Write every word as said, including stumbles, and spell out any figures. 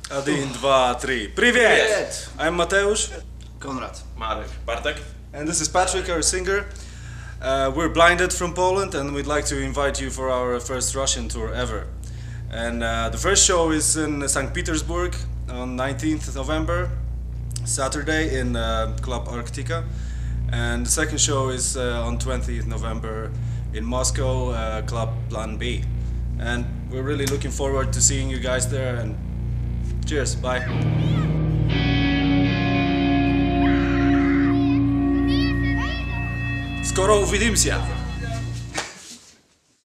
Один, два, три. Привет! I'm Mateusz. Konrad. Marek. Bartek. And this is Patrick, our singer. Uh, we're Blindead from Poland, and we'd like to invite you for our first Russian tour ever. And uh, the first show is in Saint Petersburg on nineteenth of November, Saturday in uh, Club Arctica. And the second show is uh, on twentieth of November in Moscow, uh, Club Plan B. And we're really looking forward to seeing you guys there, and cheers, bye. Skoro увидимся!